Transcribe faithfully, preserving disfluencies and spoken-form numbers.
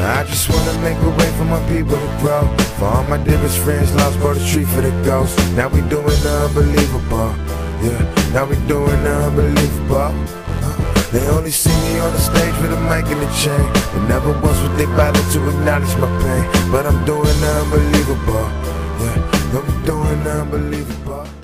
I just wanna make a way for my people to grow. For all my dearest friends lost, bought a street for the ghost. Now we doing the unbelievable. Yeah, now we doing the unbelievable. They only see me on the stage with a mic and a chain, but never once would they bother to acknowledge my pain. But I'm doing the unbelievable. Yeah, I'm doing the unbelievable.